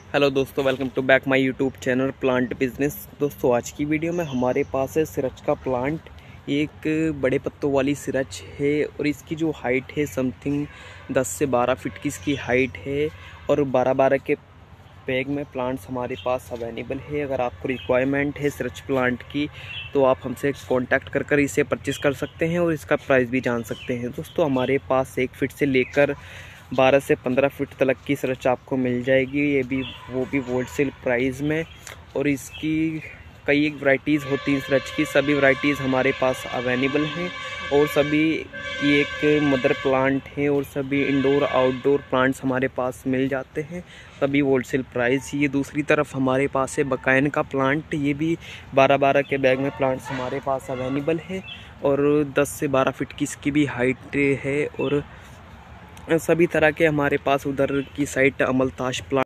Hello दोस्तों, welcome to back my YouTube channel plant business. दोस्तों, आज की वीडियो में हमारे पास है सिरच का प्लांट। एक बड़े पत्तों वाली सिरच है और इसकी जो हाइट है समथिंग 10 से 12 फीट की इसकी हाइट है और 12-12 के बैग में प्लांट्स हमारे पास अवेलेबल है। अगर आपको रिक्वायरमेंट है सिरच प्लांट की तो आप हमसे कांटेक्ट कर इसे परचेस कर सकते हैं और इसका प्राइस भी जान सकते हैं। दोस्तों, हमारे पास 1 फीट से लेकर 12 से 15 फीट तक की सिरच आपको मिल जाएगी, ये भी वो भी होलसेल प्राइस में। और इसकी कई एक वैरायटीज़ होती हैं सिरच की, सभी वैरायटीज़ हमारे पास अवेलेबल हैं और सभी की एक मदर प्लांट है और सभी इंडोर आउटडोर प्लांट्स हमारे पास मिल जाते हैं, सभी होलसेल प्राइस। ये दूसरी तरफ हमारे पास है बकायन का प्लांट, ये भी 12-12 के बैग में प्लांट्स हमारे पास अवेलेबल है और 10 से 12 फीट की इसकी भी हाइट है। और सभी तरह के हमारे पास उधर की साइड अमलताश प्लांट